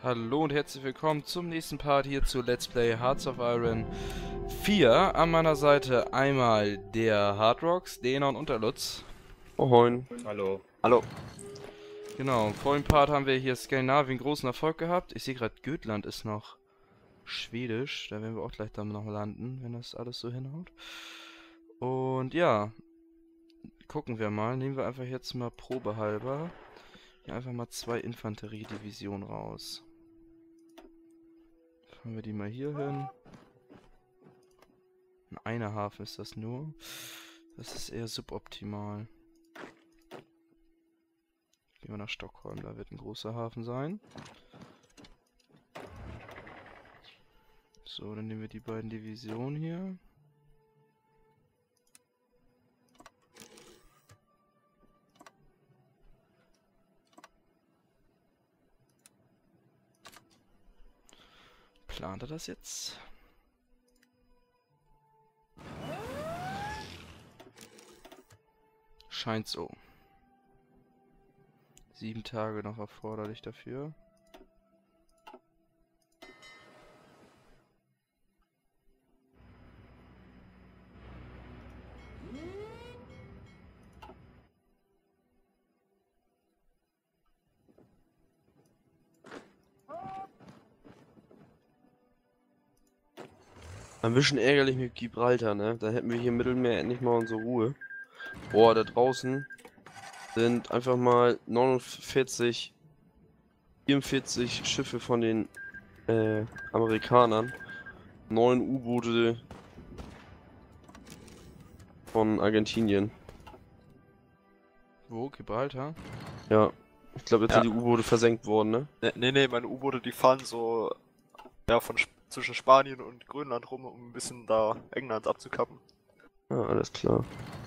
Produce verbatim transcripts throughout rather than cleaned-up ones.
Hallo und herzlich willkommen zum nächsten Part hier zu Let's Play Hearts of Iron vier. An meiner Seite einmal der Hardrocks, Denon und der Lutz. Moin. Hallo. Hallo. Genau, im vorigen Part haben wir hier Skandinavien großen Erfolg gehabt. Ich sehe gerade, Götland ist noch schwedisch. Da werden wir auch gleich dann noch landen, wenn das alles so hinhaut. Und ja, gucken wir mal. Nehmen wir einfach jetzt mal probehalber hier einfach mal zwei Infanteriedivisionen raus. Fahren wir die mal hier hin. Ein einer Hafen ist das nur. Das ist eher suboptimal. Gehen wir nach Stockholm, da wird ein großer Hafen sein. So, dann nehmen wir die beiden Divisionen hier. Plant er das jetzt? Scheint so. Sieben Tage noch erforderlich dafür. Ein bisschen ärgerlich mit Gibraltar, ne? Da hätten wir hier im Mittelmeer endlich mal unsere Ruhe. Boah, da draußen sind einfach mal neunundvierzig, vierundvierzig Schiffe von den äh, Amerikanern. Neun U-Boote von Argentinien. Wo? Gibraltar? Ja, ich glaube, jetzt Ja. sind die U-Boote versenkt worden, ne? Ne, nee, nee, meine U-Boote, die fahren so ja, von Sp zwischen Spanien und Grönland rum, um ein bisschen da England abzukappen. Ja, alles klar.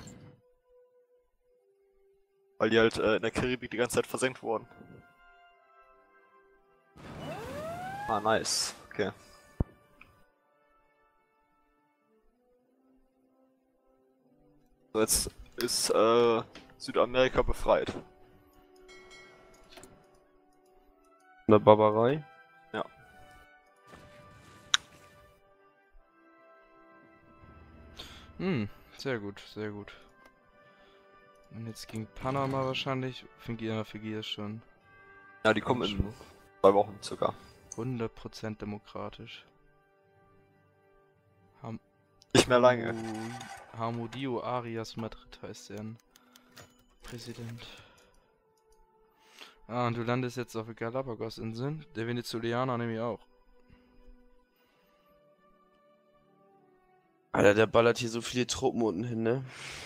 Weil die halt äh, in der Karibik die ganze Zeit versenkt wurden. Ah, nice. Okay. So, jetzt ist äh, Südamerika befreit. In der Barbarei. Ja. Hm, sehr gut, sehr gut. Und jetzt gegen Panama wahrscheinlich. Fingier, Fingier schon. Ja, die kommen in zwei Wochen circa. hundert Prozent demokratisch. Ham Nicht mehr lange. Hamudio Arias Madrid heißt er. Präsident. Ah, und du landest jetzt auf den Galapagos-Inseln. Der Venezuelaner nämlich auch. Alter, der ballert hier so viele Truppen unten hin, ne?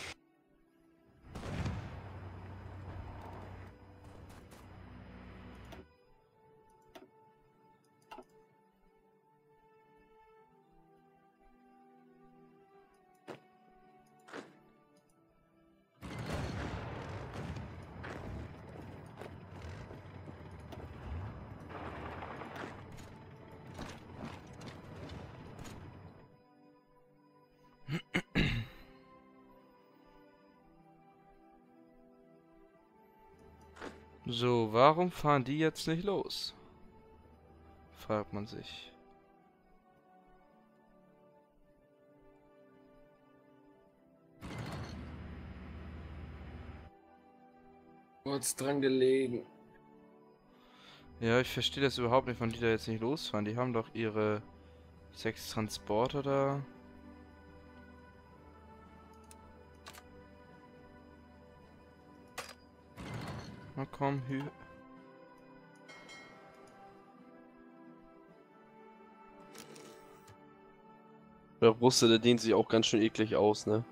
So, warum fahren die jetzt nicht los? Fragt man sich. Kurz dran gelegen. Ja, ich verstehe das überhaupt nicht, warum die da jetzt nicht losfahren. Die haben doch ihre sechs Transporter da. Na komm, Hü. Der Russe, der dehnt sich auch ganz schön eklig aus, ne?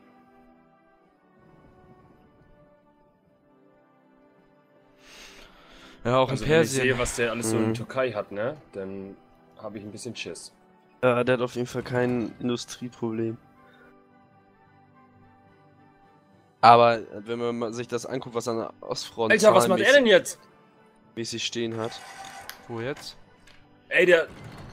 Ja, auch Also in wenn ich Persien. sehe, was der alles so Mhm. in Türkei hat, ne? Dann habe ich ein bisschen Schiss. Ja, der hat auf jeden Fall kein Industrieproblem. Aber äh, wenn man mal sich das anguckt, was an der Ostfront Alter, was macht er denn jetzt? mäßig stehen hat. Wo jetzt? Ey, der...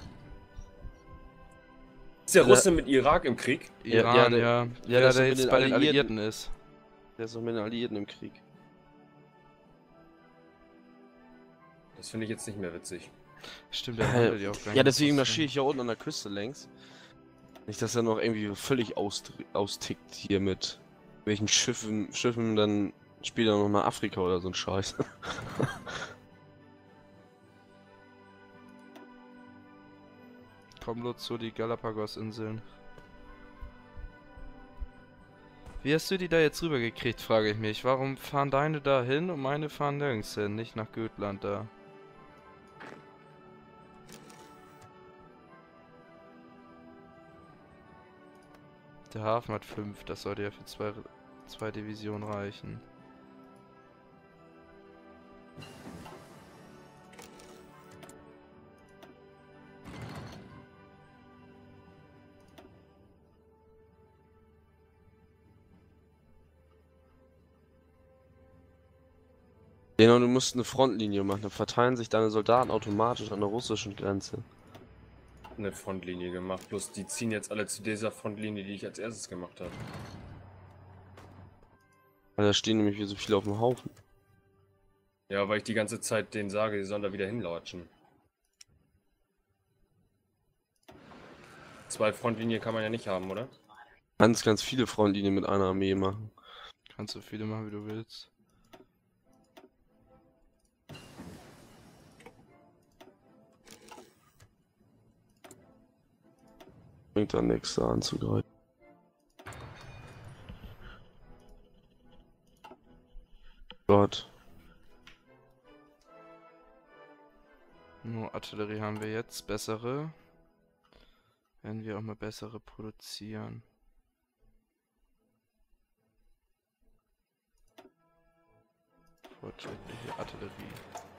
Ist der Ja. Russe mit Irak im Krieg? Ja, Iran, ja, ja. der- Ja, ja, der, das der mit jetzt den bei den Alliierten. Alliierten ist. Der ist noch mit den Alliierten im Krieg. Das finde ich jetzt nicht mehr witzig. Stimmt, der Äh, handelt ja auch gar Ja, nicht deswegen so marschiere ich ja unten an der Küste längs. Nicht, dass er noch irgendwie völlig aust austickt hier mit welchen Schiffen, Schiffen dann später noch nach Afrika oder so ein Scheiß. Komm nur zu die Galapagos-Inseln. Wie hast du die da jetzt rübergekriegt, frage ich mich. Warum fahren deine da hin und meine fahren nirgends hin, nicht nach Götland da? Der Hafen hat fünf, das sollte ja für zwei, zwei Divisionen reichen. Genau, du musst eine Frontlinie machen, dann verteilen sich deine Soldaten automatisch an der russischen Grenze. Eine Frontlinie gemacht, bloß die ziehen jetzt alle zu dieser Frontlinie, die ich als erstes gemacht habe. Weil da stehen nämlich wieder so viele auf dem Haufen. Ja, weil ich die ganze Zeit denen sage, die sollen da wieder hinlatschen. Zwei Frontlinien kann man ja nicht haben, oder? Ganz, ganz viele Frontlinien mit einer Armee machen. Kannst so viele machen, wie du willst. Bringt dann nichts da anzugreifen. Gott. Nur Artillerie haben wir jetzt, bessere. Werden wir auch mal bessere produzieren. Fortschrittliche Artillerie.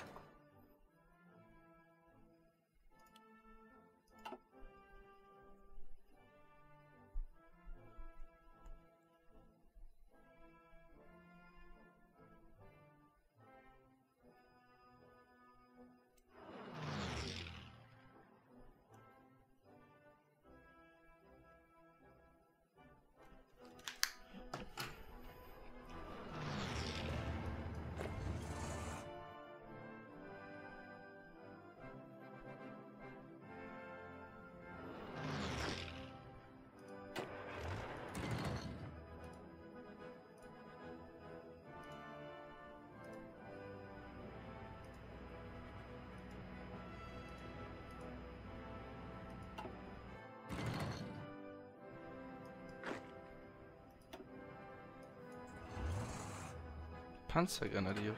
Panzergrenadiere.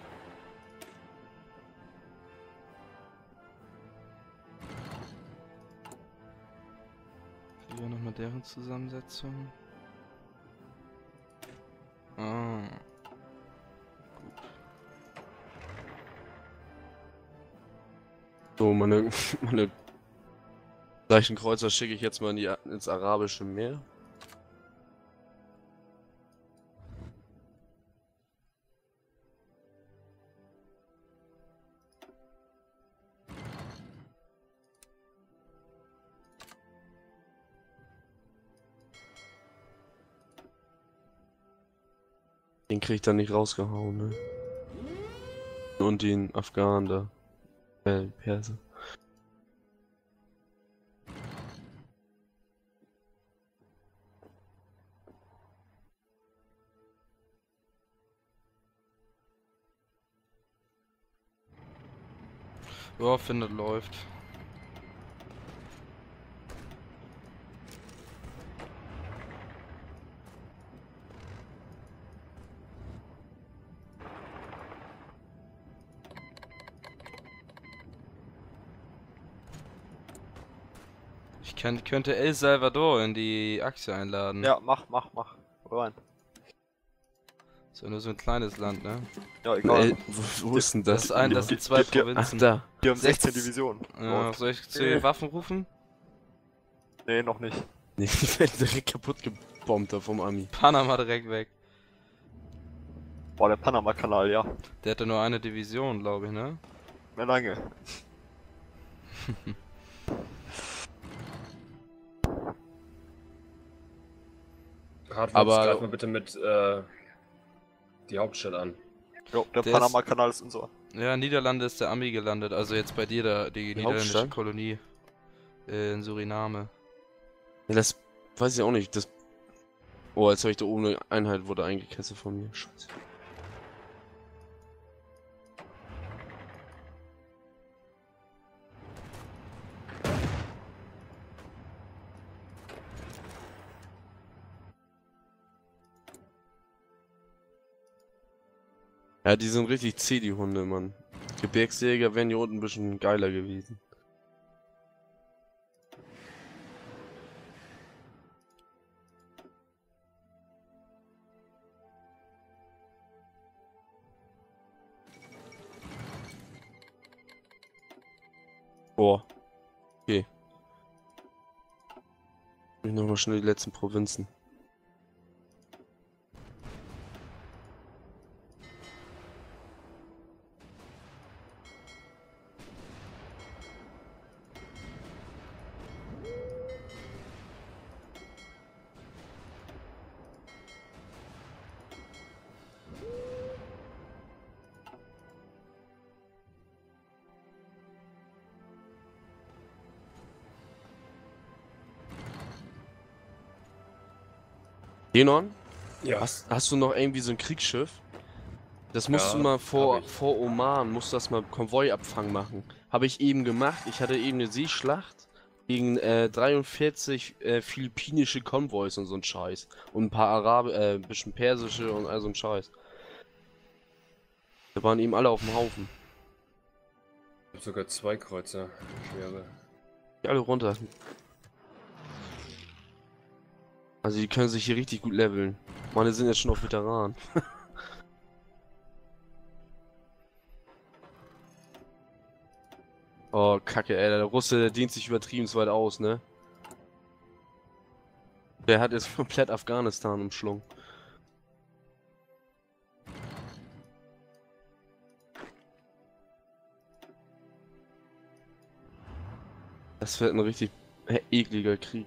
Hier nochmal deren Zusammensetzung. Ah. So, meine, meine leichten Kreuzer schicke ich jetzt mal in die, ins Arabische Meer. Den krieg ich dann nicht rausgehauen, ne? Und den Afghanen da. Äh, die Perser. Ja, findet läuft. Ich kann, könnte El Salvador in die Achse einladen. Ja, mach, mach, mach. Rein. Ist ja nur so ein kleines Land, ne? Ja, egal. Äh, wo, wo ist denn Das das? ist ein, das sind zwei Die- die- Ach, Provinzen. da. Die haben sechzehn sechzehn Divisionen. Ja, Dort. soll ich zu den Waffen rufen? Nee, noch nicht. Nee, die werden direkt kaputt gebombt da vom Ami. Panama direkt weg. Boah, der Panama-Kanal, ja. Der hatte nur eine Division, glaube ich, ne? Mehr lange. Hardwoods, Aber- greif mal bitte mit äh, die Hauptstadt an. Jo, der Der ist- Panama-Kanal ist unser. Ja, Niederlande ist der Ami gelandet, also jetzt bei dir da, die, Die niederländische Hauptstadt? Kolonie äh, in Suriname. Ja, das weiß ich auch nicht. Das. Oh, jetzt habe ich da oben eine Einheit, wurde eingekesselt von mir. Scheiße. Ja, die sind richtig zäh, die Hunde, Mann. Gebirgsjäger wären hier unten ein bisschen geiler gewesen. Boah. Okay. Ich nochmal schnell die letzten Provinzen. Denon, Ja. hast, hast du noch irgendwie so ein Kriegsschiff? Das musst Ja, du mal hab vor, ich. vor Oman, musst du das mal Konvoiabfang machen. Habe ich eben gemacht. Ich hatte eben eine Seeschlacht gegen äh, dreiundvierzig äh, philippinische Konvois und so ein Scheiß. Und ein paar Araber, äh, ein bisschen persische und all so ein Scheiß. Da waren eben alle auf dem Haufen. Ich hab sogar zwei Kreuzer. Schwere. Die alle runter. Also die können sich hier richtig gut leveln. Meine sind jetzt schon auf Veteran. Oh, Kacke, ey. Der Russe, der dehnt sich übertrieben weit aus, ne? Der hat jetzt komplett Afghanistan umschlungen. Das wird ein richtig äh, ekliger Krieg.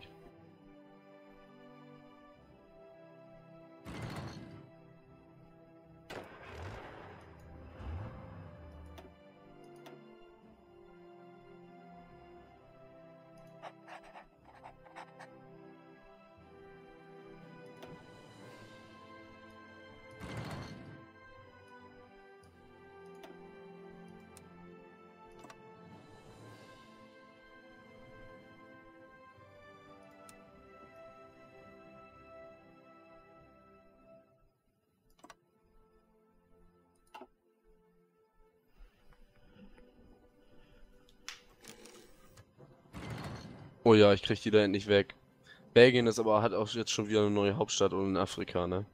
Oh ja, ich krieg die da endlich weg. Belgien ist aber hat auch jetzt schon wieder eine neue Hauptstadt und in Afrika, ne?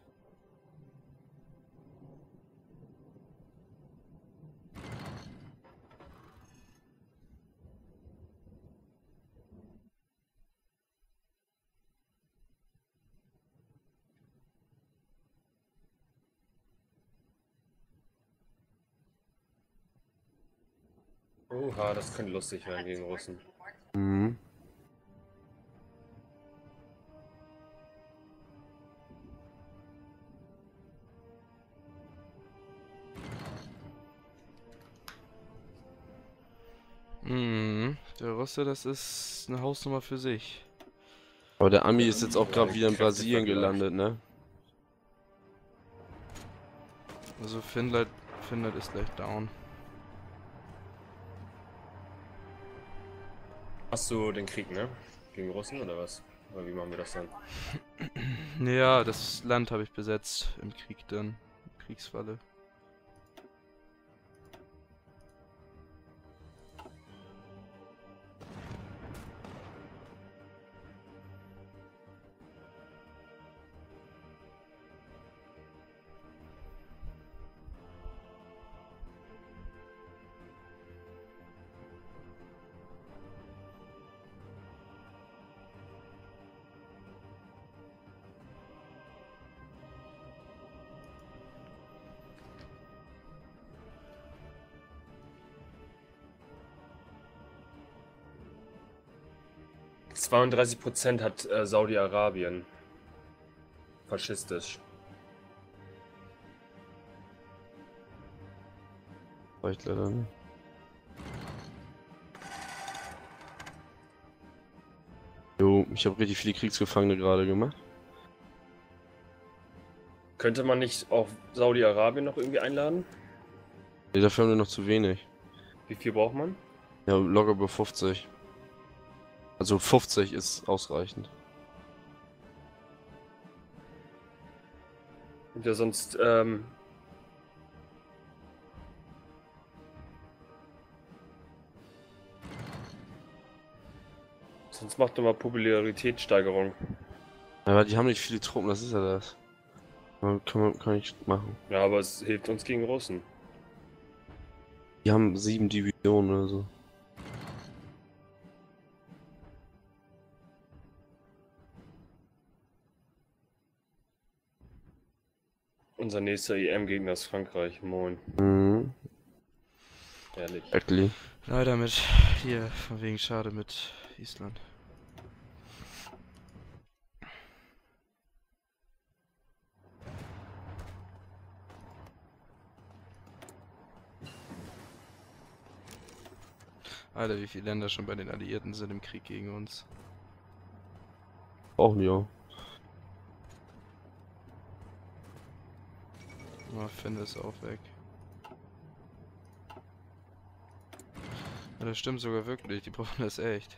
Oha, das könnte lustig werden gegen Russen. Mhm. Mhm, der Russe, das ist eine Hausnummer für sich. Aber der Ami ist jetzt auch Ja, gerade wieder in kräftig Brasilien vergleicht. gelandet, ne? Also Finnland, Finnland ist gleich down. Hast du den Krieg, ne? Gegen Russen oder was? Oder wie machen wir das dann? Ja, das Land habe ich besetzt im Krieg dann. Im Kriegsfalle. zweiunddreißig Prozent hat äh, Saudi-Arabien. Faschistisch. reicht leider nicht. Jo, ich habe richtig viele Kriegsgefangene gerade gemacht. Könnte man nicht auch Saudi-Arabien noch irgendwie einladen? Nee, dafür haben wir noch zu wenig. Wie viel braucht man? Ja, locker über fünfzig. Also fünfzig ist ausreichend. Und ja, sonst, ähm... Sonst macht doch mal Popularitätssteigerung. Aber die haben nicht viele Truppen, das ist ja das. Kann man kann ich machen. Ja, aber es hilft uns gegen Russen. Die haben sieben Divisionen oder so. Unser nächster E M-Gegner ist Frankreich. Moin. Mhm. Ehrlich. Eckley. Leider mit, hier, von wegen schade mit Island. Alter, wie viele Länder schon bei den Alliierten sind im Krieg gegen uns. Auch nicht, ja. Oh, Finde ist auch weg. Ja, das stimmt sogar wirklich, die brauchen das echt.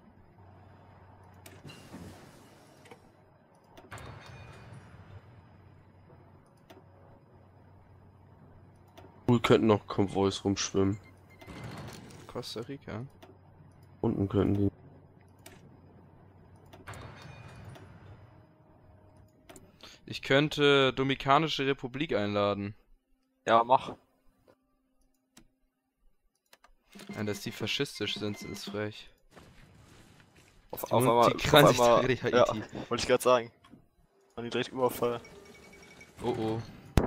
Cool, könnten noch Konvois rumschwimmen. Costa Rica. Unten könnten die. Ich könnte Dominikanische Republik einladen. Ja, mach. Ja, dass die faschistisch sind, ist frech. Auf, Die auf Mun- einmal, die auf Kransicht einmal, richtig ja, Haiti. wollte ich gerade sagen. An die direkt Überfall. Oh oh.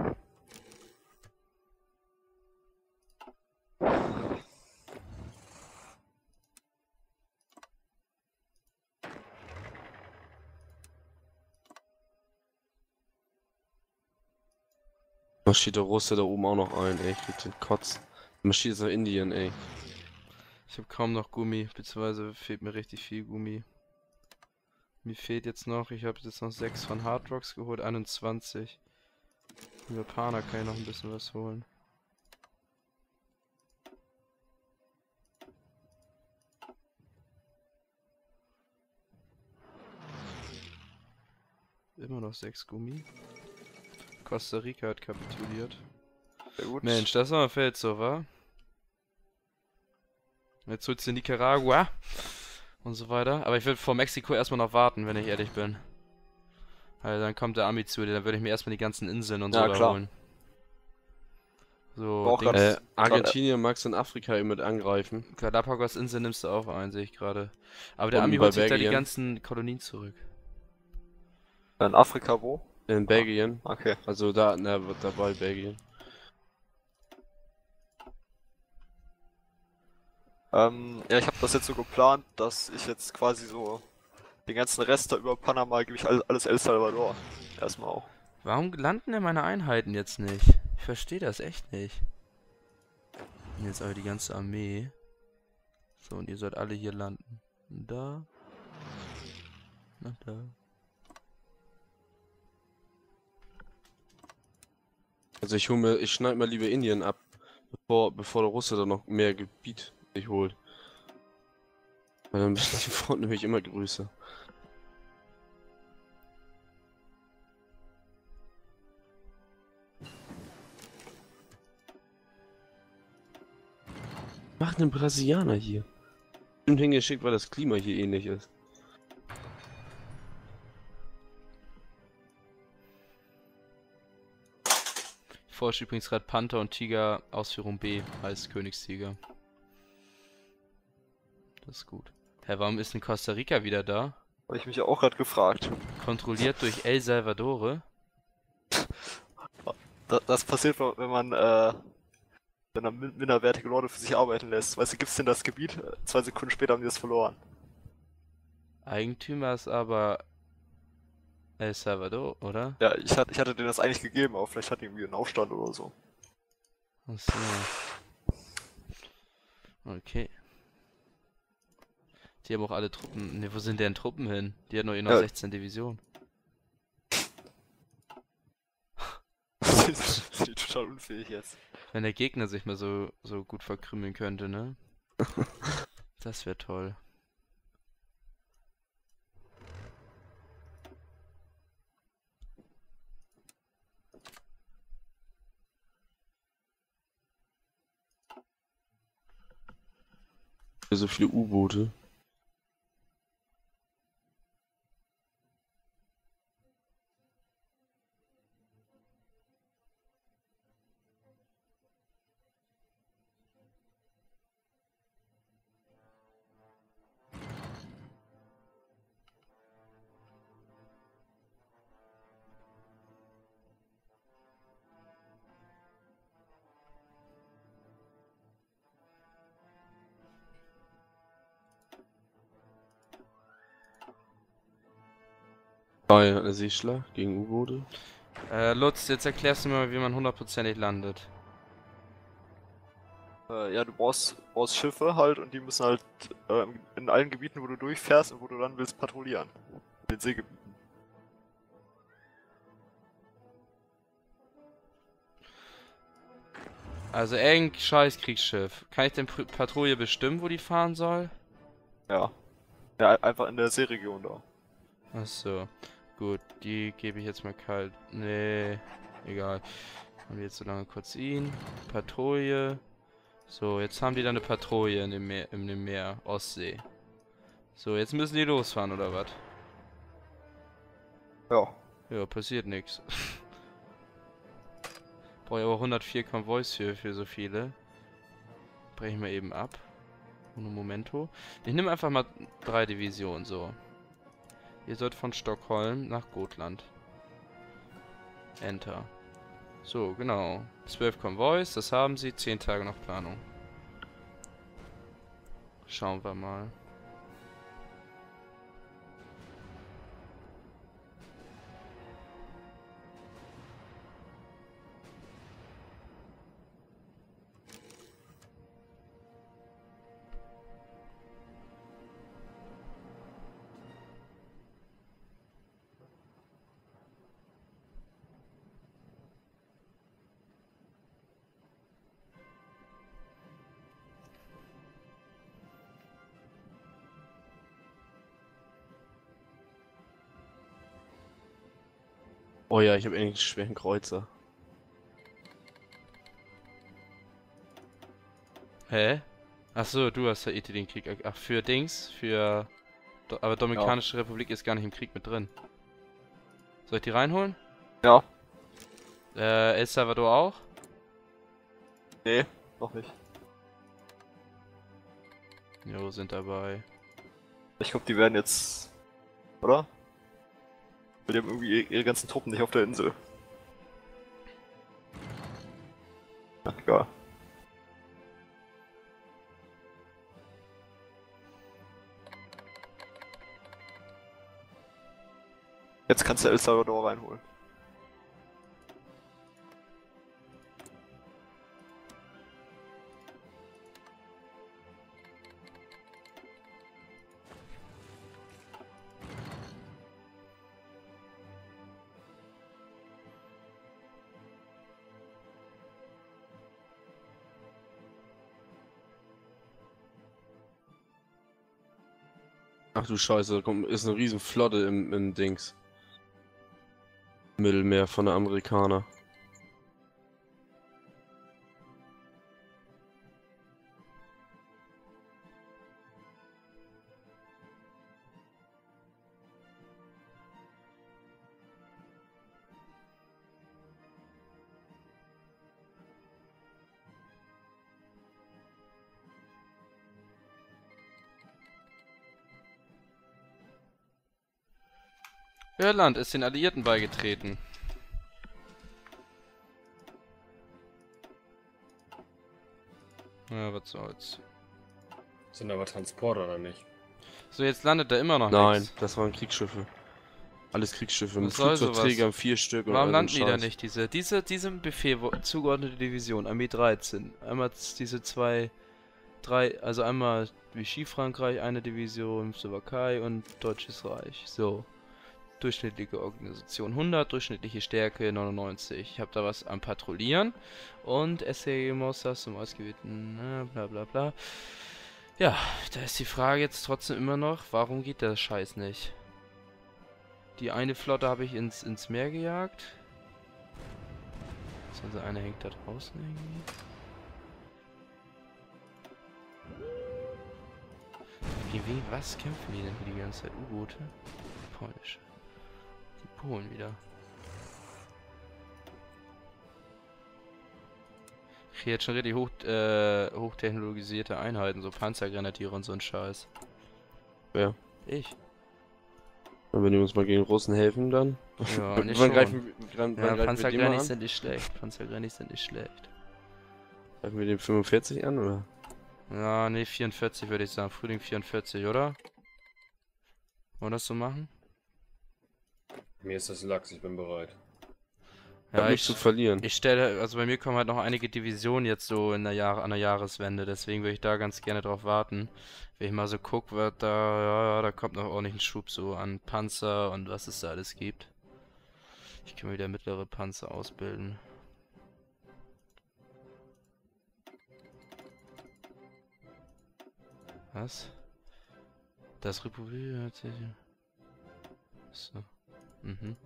Marschiert der Russe da oben auch noch ein, ey. Ich krieg den Kotz. Marschiert jetzt nach Indien, ey. Ich habe kaum noch Gummi, beziehungsweise fehlt mir richtig viel Gummi. Mir fehlt jetzt noch, ich habe jetzt noch sechs von Hard Rocks geholt, einundzwanzig. Vom Japaner kann ich noch ein bisschen was holen. Immer noch sechs Gummi. Costa Rica hat kapituliert. Sehr gut. Mensch, das war ein Feld so, wa? Jetzt holst du Nicaragua und so weiter. Aber ich will vor Mexiko erstmal noch warten, wenn ich ehrlich bin. Weil dann kommt der Army zu dir, dann würde ich mir erstmal die ganzen Inseln und so Ja, da klar. holen. So, Auch Dings, ganz- Äh, Argentinien magst in Afrika eben mit angreifen. Galapagos-Inseln nimmst du auch ein, sehe ich gerade. Aber der Und Army bei holt sich da die Belgien? ganzen Kolonien zurück. In Afrika wo? In Belgien. Okay. Also da, na, wird dabei Belgien. Ähm, ja, ich habe das jetzt so geplant, dass ich jetzt quasi so den ganzen Rest da über Panama gebe ich all- alles El Salvador. Erstmal auch. Warum landen denn meine Einheiten jetzt nicht? Ich verstehe das echt nicht. Und jetzt aber die ganze Armee. So, und ihr sollt alle hier landen. Da. Na da. Also ich hol mir, ich schneide mal lieber Indien ab, bevor, bevor der Russe da noch mehr Gebiet sich holt. Weil dann sind die Front nämlich immer größer. Macht einen Brasilianer hier. Stimmt hingeschickt, weil das Klima hier ähnlich ist. Ich forsche übrigens gerade Panther und Tiger Ausführung B als Königstiger. Das ist gut. Hä, warum ist denn Costa Rica wieder da? Habe ich mich auch gerade gefragt. Kontrolliert durch El Salvador. Da, das passiert, wenn man, äh, wenn man min- minderwertige Leute für sich arbeiten lässt. Weißt du, gibt's denn das Gebiet? Äh, Zwei Sekunden später haben die das verloren. Eigentümer ist aber El Salvador, oder? Ja, ich hatte, ich hatte denen das eigentlich gegeben, aber vielleicht hat irgendwie einen Aufstand oder so. Achso. Okay. Die haben auch alle Truppen. Ne, wo sind denn Truppen hin? Die haben nur eh noch Ja. sechzehn Divisionen. Das ist total unfähig jetzt. Wenn der Gegner sich mal so, so gut verkrümmeln könnte, ne? Das wäre toll. So viele U-Boote. Ah ja, der Seeschlag gegen U-Boote. Äh, Lutz, jetzt erklärst du mir mal, wie man hundertprozentig landet. Äh, ja, du brauchst, brauchst Schiffe halt und die müssen halt äh, in allen Gebieten, wo du durchfährst und wo du dann willst, patrouillieren. In den Seegebieten. Also irgendein scheiß Kriegsschiff. Kann ich denn Pr- Patrouille bestimmen, wo die fahren soll? Ja. Ja, ein- einfach in der Seeregion da. Achso. Gut, die gebe ich jetzt mal kalt. Nee, egal. Haben wir jetzt so lange kurz ihn. Patrouille. So, jetzt haben die da eine Patrouille in dem Meer, in dem Meer, Ostsee. So, jetzt müssen die losfahren, oder was? Ja. Ja, passiert nichts. Brauche ich aber hundertvier Konvois für, für so viele. Brechen wir eben ab. Uno momento. Ich nehme einfach mal drei Divisionen, so. Ihr sollt von Stockholm nach Gotland. Enter. So, genau. Zwölf Konvois, das haben sie. Zehn Tage noch Planung. Schauen wir mal. Oh ja, ich habe eigentlich einen schweren Kreuzer. Hä? Achso, du hast ja Haiti den Krieg. Ach, für Dings? Für... Do aber Dominikanische Republik ist gar nicht im Krieg mit drin. Soll ich die reinholen? Ja. Äh, El Salvador auch? Nee, noch nicht. Jo, sind dabei. Ich glaube, die werden jetzt. Oder? Weil die haben irgendwie ihre ganzen Truppen nicht auf der Insel. Ja, egal. Jetzt kannst du El Salvador reinholen. Ach du Scheiße, da kommt, ist eine riesen Flotte im, im Dings. Mittelmeer von der Amerikaner. Irland ist den Alliierten beigetreten. Ja, was soll's. Sind aber Transporter oder nicht? So, jetzt landet da immer noch Nein, nichts. das waren Kriegsschiffe. Alles Kriegsschiffe mit Was soll Flugzeugträgern, sowas? vier Stück und Warum all landen so die da Scheiß. nicht? Diese, diese, diesem Befehl wo, zugeordnete Division, Armee dreizehn. Einmal diese zwei drei, also einmal Vichy Frankreich, eine Division, Slowakei und Deutsches Reich. So. Durchschnittliche Organisation hundert, durchschnittliche Stärke neunundneunzig. Ich habe da was am Patrouillieren. Und S C Mostas zum ausgewählten, ne, bla bla bla. Ja, da ist die Frage jetzt trotzdem immer noch, warum geht der Scheiß nicht? Die eine Flotte habe ich ins, ins Meer gejagt. Also eine hängt da draußen irgendwie. Gegen was kämpfen die denn hier die ganze Zeit? U-Boote? Polnisch. Die Polen wieder. Ich kriege jetzt schon richtig hoch, äh, hochtechnologisierte Einheiten, so Panzergrenadiere und so ein Scheiß. Wer? Ich. Ja, wenn die uns mal gegen Russen helfen, dann. Ja, wann nicht schon. greifen, wann, Ja, wann greifen wir den mal Panzergrenadiers an? sind nicht schlecht. Panzergrenadiers sind nicht schlecht. Greifen wir den fünfundvierzig an, oder? Ja, nee, vierundvierzig würde ich sagen. Frühling vierundvierzig, oder? Wollen wir das so machen? Mir ist das Lachs, ich bin bereit. Ja, Ja, nichts zu ich, verlieren. ich stelle, also bei mir kommen halt noch einige Divisionen jetzt so in der Jahr, an der Jahreswende, deswegen würde ich da ganz gerne drauf warten. Wenn ich mal so gucke, wird da, ja, ja, da kommt noch ordentlich ein Schub so an Panzer und was es da alles gibt. Ich kann mir wieder mittlere Panzer ausbilden. Was? Das Republik hat sich... So. Mhm.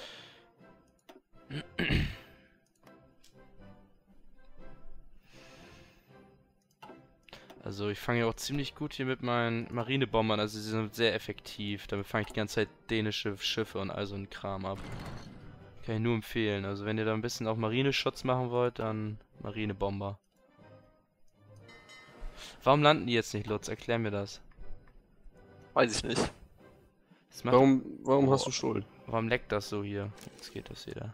Also ich fange ja auch ziemlich gut hier mit meinen Marinebombern, also sie sind sehr effektiv. Damit fange ich die ganze Zeit dänische Schiffe und all so einen Kram ab. Kann ich nur empfehlen. Also wenn ihr da ein bisschen auch Marineschutz machen wollt, dann Marinebomber. Warum landen die jetzt nicht, Lutz? Erklär mir das. Weiß ich nicht. Das macht, Warum, warum Oh. hast du Schuld? warum leckt das so hier? Jetzt geht das wieder.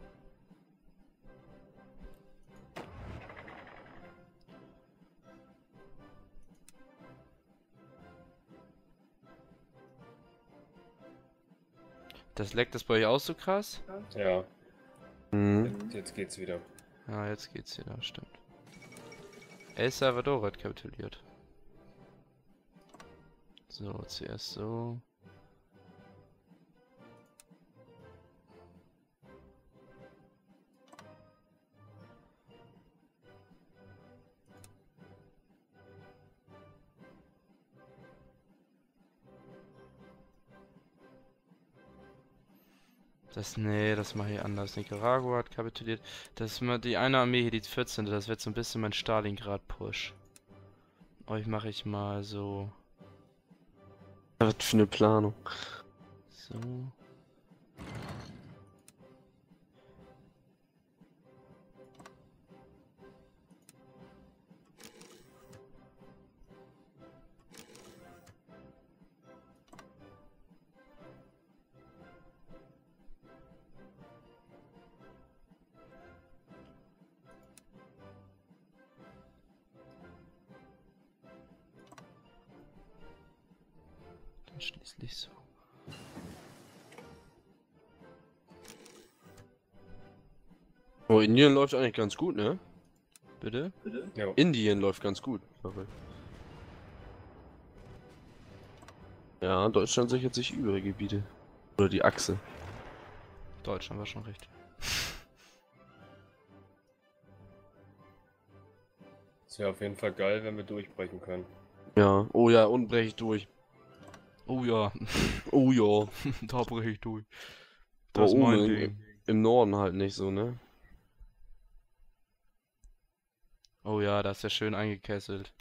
Das leckt das bei euch auch so krass? Ja, Mhm. jetzt, jetzt geht's wieder. Ja, jetzt geht's wieder, stimmt. El Salvador hat kapituliert. So, zuerst so. Das, nee, das mache ich anders. Nicaragua hat kapituliert. Das ist mal die eine Armee hier, die vierzehnte. Das wird so ein bisschen mein Stalingrad-Push. Euch mache ich mal so. Was für eine Planung. So. Dann schließlich so. Oh, Indien läuft eigentlich ganz gut, ne? Bitte? Ja, Indien läuft ganz gut. sorry. Ja, Deutschland sichert sich übrige Gebiete. Oder die Achse. Deutschland war schon richtig. es wäre auf jeden Fall geil, wenn wir durchbrechen können. Ja. Oh ja, und brech ich durch. Oh ja, Oh ja. da breche ich durch. Aber Das ist mein oben Ding. im, im Norden halt nicht so, ne? Oh ja, da ist er schön eingekesselt.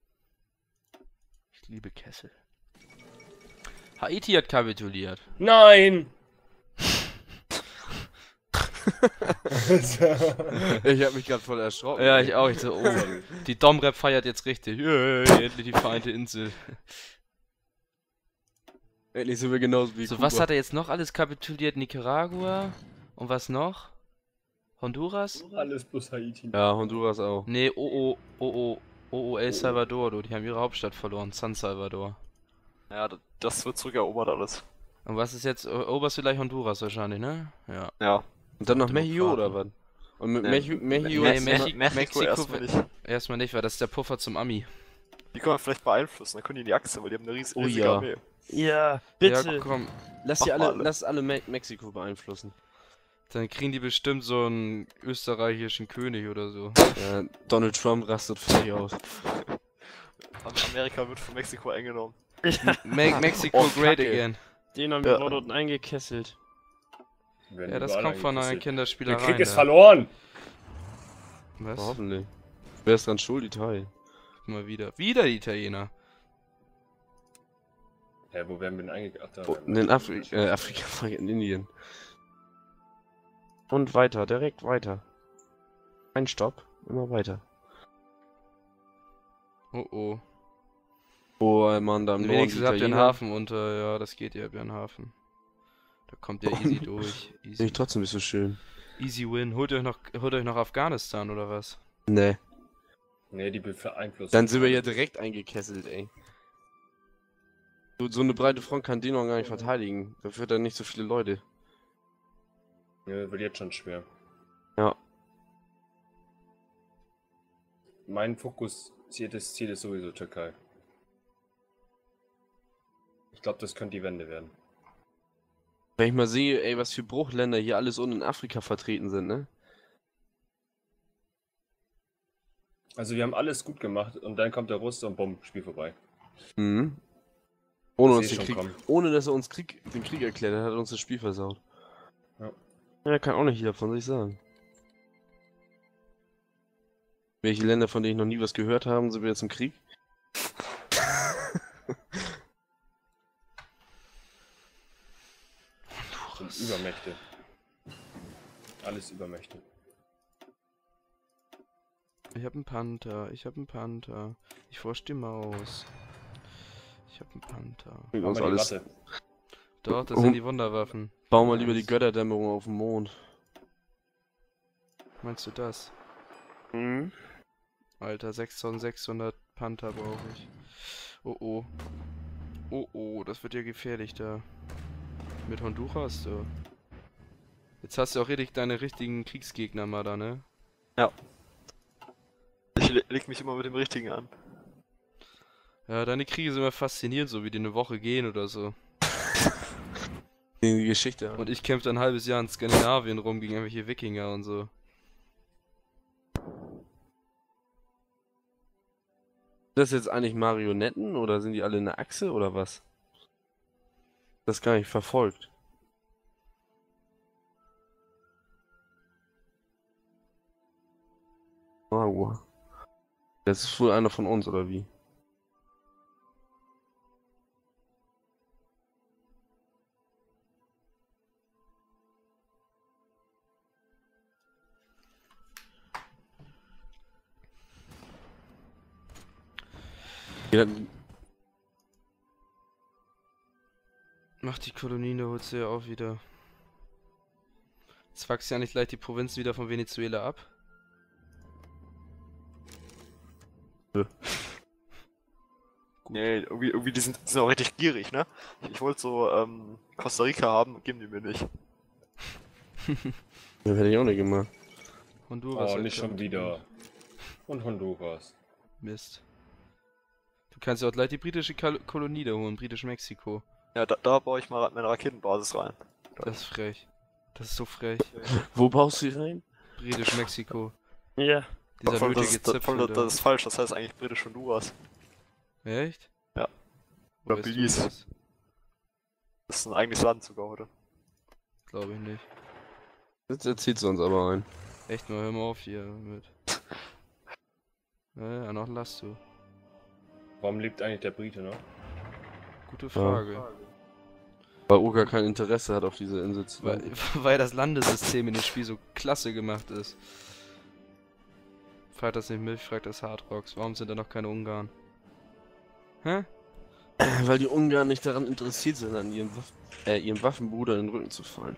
Ich liebe Kessel. Haiti hat kapituliert. Nein! Ich hab mich gerade voll erschrocken. Ja, ich auch. Ich so, oh, die Domrep feiert jetzt richtig. Yay, endlich die vereinte Insel. Endlich sind wir genauso wie So, Kuba. was hat er jetzt noch alles kapituliert? Nicaragua? Und was noch? Honduras? Alles plus Haiti. Ja, Honduras auch. Nee, oh, oh, oh, oh, oh, El Salvador, du. Die haben ihre Hauptstadt verloren. San Salvador. Ja, d- das wird zurückerobert alles. Und was ist jetzt? O- Oberst vielleicht Honduras wahrscheinlich, ne? Ja. Ja. Und dann noch Mexiko oder was? Demokraten. Und mit Nee. Mexiko, Mexiko Nee, ist Mexi- noch- Mexiko, Mexiko erstmal wird- nicht. Erstmal nicht, weil das ist der Puffer zum Ami. Die können wir vielleicht beeinflussen, dann können die in die Achse, weil die haben eine riesige, Oh riesige ja. Armee. Ja, bitte. Ja, komm. lass Mach die alle, mal alle. lass alle Me Mexiko beeinflussen. Dann kriegen die bestimmt so einen österreichischen König oder so. Ja, Donald Trump rastet völlig aus. Am- Amerika wird von Mexiko eingenommen. Make Mexico Oh, great Kacke. again. Den haben Ja. wir dort eingekesselt. Wir werden Ja, das überall kommt von einer eingekesselt. Der Kinderspielerei. Krieg ist da. verloren! Was? Hoffentlich. Wer ist dran schuld? Italien. Mal wieder. Wieder die Italiener. Hä, wo werden wir denn eingekesselt? Oh, in Afri äh, Afrika, in Indien. Und weiter, direkt weiter. Ein Stopp, immer weiter. Oh oh. Oh, man, da im Norden Wenigstens die habt ihr einen Italiener. Hafen unter. Ja, das geht, ihr habt ja einen Hafen. Da kommt ihr easy durch. Easy. Nicht trotzdem nicht so schön. Easy win. Holt euch noch, holt euch noch Afghanistan oder was? Nee. Nee, die beeinflussen. Dann sind wir ja direkt eingekesselt, ey. So, so eine breite Front kann den noch gar nicht verteidigen. Da führt dann nicht so viele Leute. Ja, wird jetzt schon schwer. Ja. Mein fokussiertes Ziel ist sowieso Türkei. Ich glaube, das könnte die Wende werden. Wenn ich mal sehe, ey, was für Bruchländer hier alles unten in Afrika vertreten sind, ne? Also wir haben alles gut gemacht und dann kommt der Russe und bumm, Spiel vorbei. Mhm. Ohne Ich uns seh den schon Krieg, kommen. ohne dass er uns Krieg, den Krieg erklärt hat, hat er uns das Spiel versaut. Ja. Ja, kann auch nicht jeder von sich sagen. Welche Länder, von denen ich noch nie was gehört habe, sind wir jetzt im Krieg? Und Übermächte. Alles Übermächte. Ich hab einen Panther. Ich hab einen Panther. Ich forsche die Maus. Ich hab einen Panther. Bringt Mach uns mal die alles. Ratte. Dort, das Um- sind die Wunderwaffen. Bauen wir lieber die Götterdämmerung auf dem Mond. Meinst du das? Mhm. Alter, sechstausendsechshundert Panther brauche ich. Oh oh. Oh oh, das wird ja gefährlich da. Mit Honduras, du. Jetzt hast du auch richtig deine richtigen Kriegsgegner mal da, ne? Ich le leg mich immer mit dem Richtigen an. Ja, deine Kriege sind immer faszinierend, so wie die eine Woche gehen oder so. Die Geschichte. Und ich kämpfe ein halbes Jahr in Skandinavien rum gegen irgendwelche Wikinger und so. Das jetzt eigentlich Marionetten oder sind die alle in der Achse oder was? Das gar nicht verfolgt. Wow. Das ist wohl einer von uns, oder wie? Ja, Mach die Kolonien, da holst du ja auch wieder. Jetzt wachsen ja nicht gleich die Provinzen wieder von Venezuela ab. Nee, irgendwie, irgendwie die, sind, die sind auch richtig gierig, ne? Ich, ich wollte so ähm, Costa Rica haben, geben die mir nicht. das hätte ich auch nicht gemacht. Honduras. Oh, hat nicht schon kommt. wieder. Und Honduras. Mist. Du kannst ja auch gleich die britische Kal Kolonie da holen, britisch-Mexiko. Ja, da, da baue ich mal meine Raketenbasis rein. Das ist frech. Das ist so frech. Wo baust du die rein? Britisch-Mexiko. Ja. Dieser Voll, das, nötige ist, das, Zipfel voll, da. das ist falsch, das heißt eigentlich britisch Honduras. Echt? Ja. Wo Oder weißt du Belize. das? Das ist ein eigenes Land sogar, oder? Glaube ich nicht. Jetzt erzählst du uns aber ein. Echt mal, hör mal auf hier mit. Ja, ja, noch lass du. Warum lebt eigentlich der Brite noch? Gute Frage. Weil Uga kein Interesse hat auf diese Insel zu Weil, weil das Landesystem in dem Spiel so klasse gemacht ist. Fragt das nicht Milch, fragt das Hardrocks. Warum sind da noch keine Ungarn? Hä? Weil die Ungarn nicht daran interessiert sind, an ihrem, Waff äh, ihrem Waffenbruder in den Rücken zu fallen.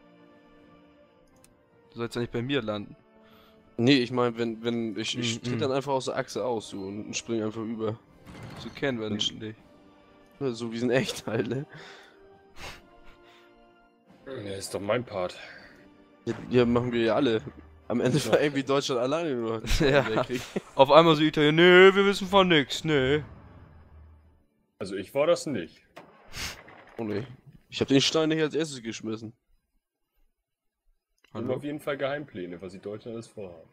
Du sollst ja nicht bei mir landen. Nee, ich meine, wenn, wenn, ich, ich Mhm. tritt dann einfach aus der Achse aus, du, und spring einfach über. So kennen wir Und- dich. Ja, so wie es in echt halt, ne? Ja, ist doch mein Part. Ja, ja, machen wir ja alle. Am Ende war irgendwie Deutschland alleine nur. Ja. Weltkrieg. Auf einmal so Italien, nee, wir wissen von nix, nee. Also ich war das nicht. Oh nee. Ich hab den Stein nicht als erstes geschmissen. Wir haben auf jeden Fall Geheimpläne, was die Deutschen alles vorhaben.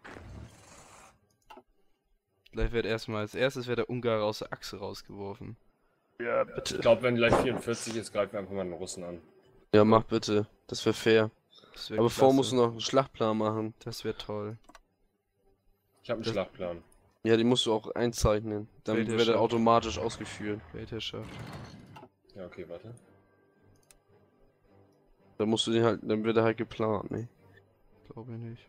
Gleich wird erstmal als erstes wird der Ungar aus der Achse rausgeworfen. Ja, bitte. Ich glaube, wenn gleich vierundvierzig ist, greifen wir einfach mal den Russen an. Ja, mach bitte. Das wäre fair. Das wär Aber vorher klasse. musst du noch einen Schlachtplan machen. Das wäre toll. Ich habe einen Das- Schlachtplan. Ja, den musst du auch einzeichnen. Dann wird er Weltherrschaft. automatisch ausgeführt. Weltherrschaft. Ja, okay, warte. Dann musst du den halt, dann wird er halt geplant, ne? Glaube ich nicht.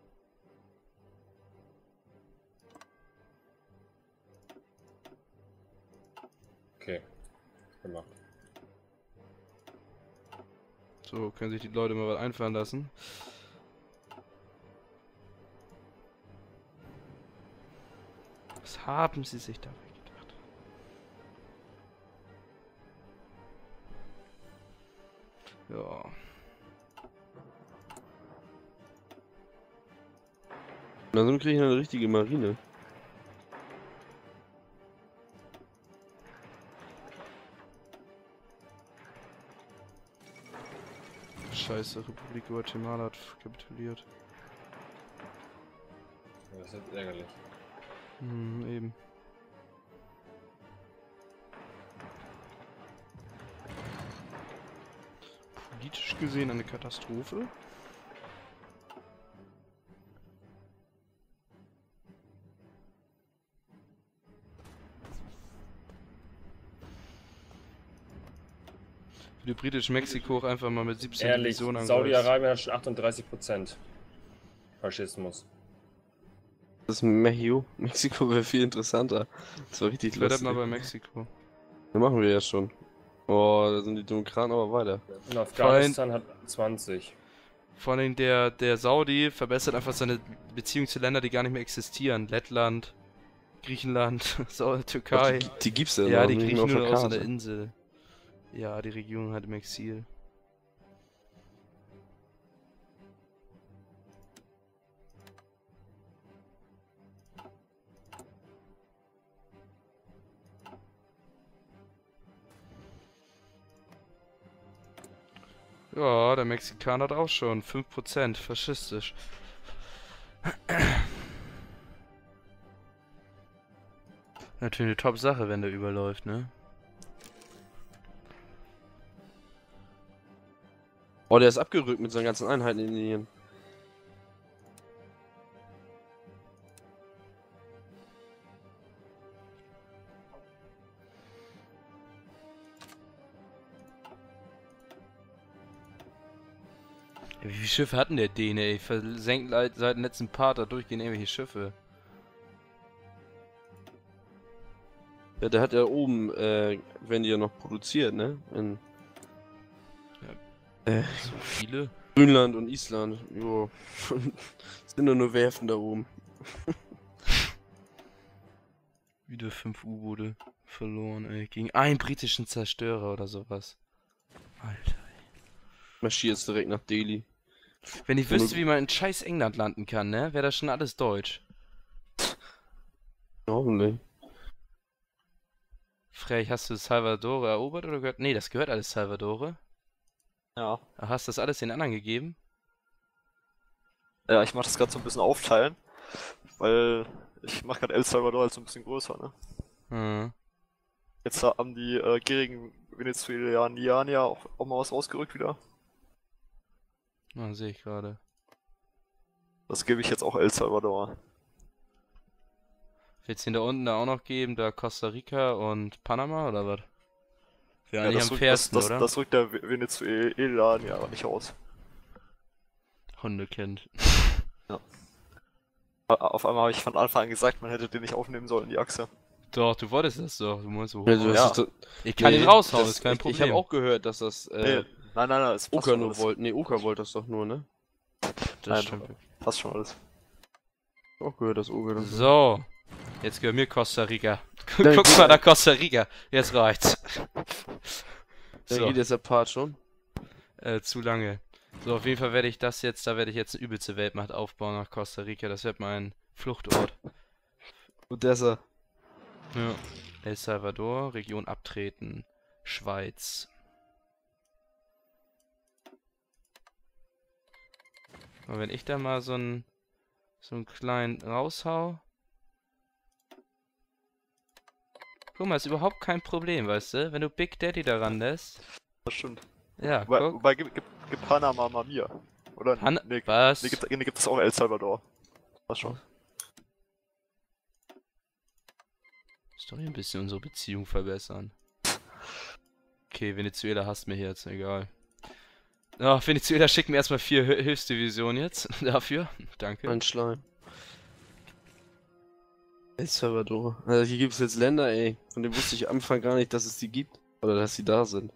Okay. Gemacht. So, können sich die Leute mal was einfallen lassen. Was haben sie sich dabei gedacht? Ja. Langsam kriege ich eine richtige Marine. Scheiße, Republik Guatemala hat kapituliert. Das ist jetzt ärgerlich. Hm, eben. Politisch gesehen eine Katastrophe. Für die britische Mexiko auch einfach mal mit siebzehn Ehrlich, Divisionen angreift. Saudi-Arabien hat schon achtunddreißig Prozent Faschismus. Das ist Mexiko. Mexiko wäre viel interessanter. Das war richtig Ich werde lustig. mal bei Mexiko. Das machen wir ja schon. Oh, da sind die Demokraten aber weiter. Und Afghanistan hat zwanzig. Vor allem der, der Saudi verbessert einfach seine Beziehung zu Ländern, die gar nicht mehr existieren. Lettland, Griechenland, Sau- Doch, Türkei. die, die gibt's ja, Ja, noch die nicht kriechen auf nur der noch aus einer Karte. Insel. Ja, die Regierung hat im Exil. Ja, der Mexikaner hat auch schon fünf Prozent, faschistisch. Natürlich eine Top-Sache, wenn der überläuft, ne? Oh, der ist abgerückt mit seinen ganzen Einheiten in Indien. Ja, wie viele Schiffe hatten der Däne, ey? Versenkt seit seit dem letzten Part da durchgehend irgendwelche Schiffe. Ja, der hat ja oben, äh, werden die ja noch produziert, ne? In äh, So viele? Grönland und Island. Jo. Sind doch nur Werften da oben. Wieder fünf U-Boote verloren, ey. Gegen einen britischen Zerstörer oder sowas. Alter. Marschiert jetzt direkt nach Delhi. Wenn ich wüsste, wie man in scheiß England landen kann, ne? Wäre das schon alles deutsch. Hoffentlich. Frech, hast du Salvador erobert oder gehört? Nee, das gehört alles Salvador. Ja. Hast du das alles den anderen gegeben? Ja, ich mach das gerade so ein bisschen aufteilen, weil ich mach gerade El Salvador halt so ein bisschen größer, ne? Hm. Jetzt haben die äh, gierigen Venezuelanier auch, auch mal was rausgerückt wieder. Ah, sehe ich gerade. Das gebe ich jetzt auch El Salvador. Willst du ihn da unten da auch noch geben? Da Costa Rica und Panama oder was? Wir Ja, eigentlich das, am rückt, das, fairsten, das, oder? das rückt der Venezuelanier aber nicht aus. Hundekind. Auf einmal habe ich von Anfang an gesagt, man hätte den nicht aufnehmen sollen, die Achse. Doch, du wolltest das doch. Du musst so Ja, du hoch. hast Ja. es doch- Ich kann Nee, ihn raushauen, das- ist kein ich, Problem. Ich habe auch gehört, dass das äh, Nee, nein, nein, nein, es passt Oka schon nur alles. wollte. Nee, Oka wollte das doch nur, ne? Das Nein, stimmt. passt schon alles. Ich hab auch gehört, dass Oka das So. Jetzt gehört mir Costa Rica. Nein, Guck gut. mal da Costa Rica. Jetzt reicht's. Da So, geht jetzt der Part schon. äh, zu lange. So, auf jeden Fall werde ich das jetzt, da werde ich jetzt eine übelste Weltmacht aufbauen nach Costa Rica. Das wird mein Fluchtort. Odessa. Ja. El Salvador, Region abtreten. Schweiz. Und wenn ich da mal so einen so einen kleinen raushau. Guck mal, ist überhaupt kein Problem, weißt du? Wenn du Big Daddy daran lässt. Das stimmt. Ja, Wobei, guck. wobei gibt, gibt, gibt Panama mal mir. Oder? Han nee, was? nee, gibt, nee, gibt es auch El Salvador. Was schon. Ist doch hier ein bisschen unsere Beziehung verbessern. Okay, Venezuela hasst mich jetzt, egal. Ach, Venezuela schickt mir erstmal vier Hil- Hilfsdivisionen jetzt. Dafür. Danke. Ein Schleim. El Salvador. Also hier gibt es jetzt Länder, ey. Von denen wusste ich am Anfang gar nicht, dass es die gibt. Oder dass sie da sind.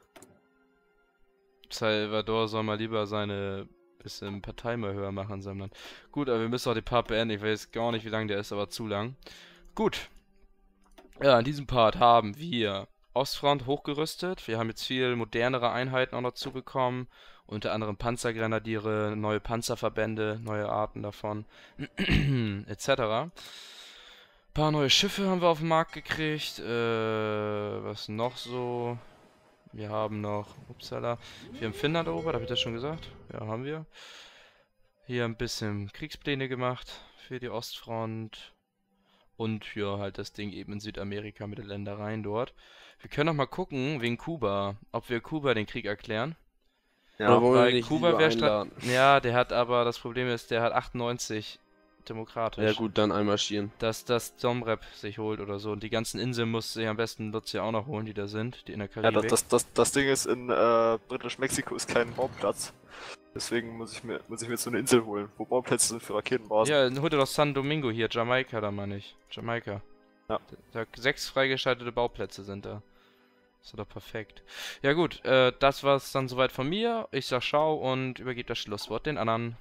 Salvador soll mal lieber seine bisschen Partei mal höher machen in seinem Land. Gut, aber wir müssen auch den Part beenden. Ich weiß gar nicht, wie lang der ist, aber zu lang. Gut. Ja, in diesem Part haben wir Ostfront hochgerüstet. Wir haben jetzt viel modernere Einheiten auch noch dazu bekommen. Unter anderem Panzergrenadiere, neue Panzerverbände, neue Arten davon, et cetera. Ein paar neue Schiffe haben wir auf den Markt gekriegt. Äh, was noch so? Wir haben noch, upsala, wir haben Finnland erobert, habe ich das schon gesagt? Ja, haben wir. Hier ein bisschen Kriegspläne gemacht für die Ostfront. Und ja, halt das Ding eben in Südamerika mit den Ländereien dort. Wir können noch mal gucken, wegen Kuba, ob wir Kuba den Krieg erklären. Oder wollen wir Weil nicht Kuba lieber wäre statt. einladen? Ja, der hat aber, das Problem ist, der hat achtundneunzig demokratisch. Ja gut, dann einmarschieren. Dass das Domrep sich holt oder so. Und die ganzen Inseln muss sich am besten Lucia auch noch holen, die da sind, die in der Ja, Karibik. das, das, das, das Ding ist, in äh, Britisch-Mexiko ist kein Bauplatz. Deswegen muss ich mir muss ich mir jetzt so eine Insel holen, wo Bauplätze sind für Raketenbasen. Ja, dann holt ihr doch San Domingo hier, Jamaika, da meine ich. Jamaika. Ja. Da, da sechs freigeschaltete Bauplätze sind da. Ist doch perfekt. Ja gut, äh, das war's dann soweit von mir. Ich sag Ciao und übergebe das Schlusswort den anderen.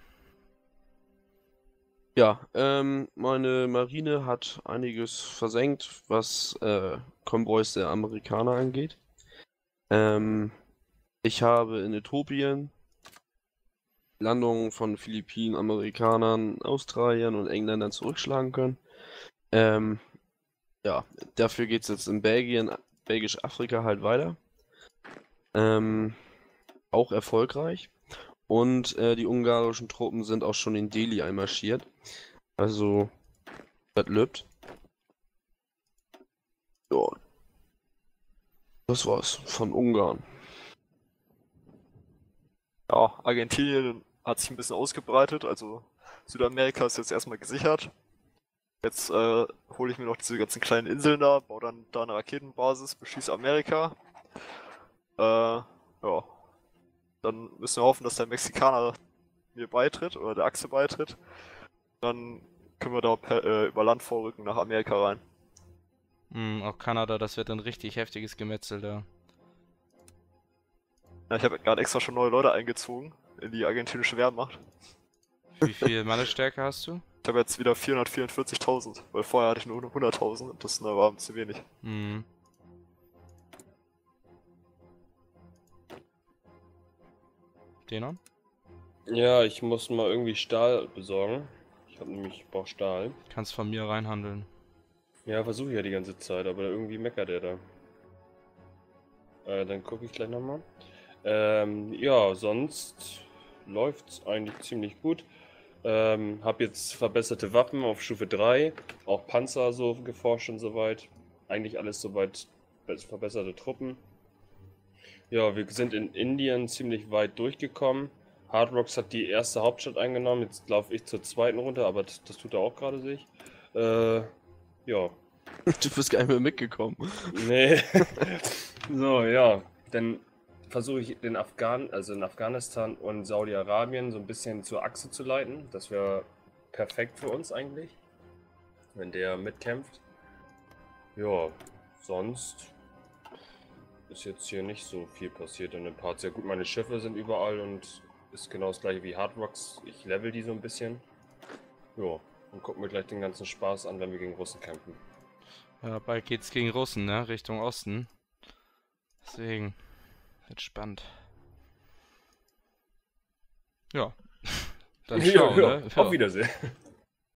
Ja, ähm, meine Marine hat einiges versenkt, was äh, Konvois der Amerikaner angeht. Ähm, ich habe in Äthiopien Landungen von Philippinen, Amerikanern, Australiern und Engländern zurückschlagen können. Ähm, ja, dafür geht es jetzt in Belgien, Belgisch-Afrika halt weiter. Ähm, auch erfolgreich. Und äh, die ungarischen Truppen sind auch schon in Delhi einmarschiert. Also, das lübt. Ja. Das war's von Ungarn. Ja, Argentinien hat sich ein bisschen ausgebreitet, also Südamerika ist jetzt erstmal gesichert. Jetzt äh, hole ich mir noch diese ganzen kleinen Inseln da, baue dann da eine Raketenbasis, beschieße Amerika. Äh, ja. Dann müssen wir hoffen, dass der Mexikaner mir beitritt oder der Achse beitritt. Dann können wir da per, äh, über Land vorrücken nach Amerika rein. Hm, auch Kanada, das wird ein richtig heftiges Gemetzel da. Ja, ich habe gerade extra schon neue Leute eingezogen in die argentinische Wehrmacht. Wie viel Mannestärke hast du? Ich habe jetzt wieder vierhundertvierundvierzigtausend, weil vorher hatte ich nur hunderttausend und das war ein bisschen wenig. Hm. Denon? Ja, ich muss mal irgendwie Stahl besorgen. Ich habe nämlich, ich brauche Stahl. Kannst von mir reinhandeln. Ja, versuche ich ja die ganze Zeit, aber irgendwie meckert er da. Äh, dann gucke ich gleich nochmal. Ähm, ja, sonst läuft's eigentlich ziemlich gut. Ähm, hab jetzt verbesserte Waffen auf Stufe drei, auch Panzer so geforscht und soweit. Eigentlich alles soweit verbesserte Truppen. Ja, wir sind in Indien ziemlich weit durchgekommen. Hard Rocks hat die erste Hauptstadt eingenommen, jetzt laufe ich zur zweiten runter, aber das, das tut er auch gerade, sehe ich. Äh, ja. Du bist gar nicht mehr mitgekommen. Nee. So, ja. Dann versuche ich den Afghanen, also in Afghanistan und Saudi-Arabien so ein bisschen zur Achse zu leiten. Das wäre perfekt für uns eigentlich, wenn der mitkämpft. Ja, sonst ist jetzt hier nicht so viel passiert in den Parts. Ja gut, meine Schiffe sind überall und ist genau das gleiche wie Hard Rocks. Ich level die so ein bisschen. Ja, und gucken wir gleich den ganzen Spaß an, wenn wir gegen Russen kämpfen. Ja, bald geht's gegen Russen, ne? Richtung Osten. Deswegen. Wird spannend. Ja. Dann Ja, ciao, ja, ne? auf Wiedersehen.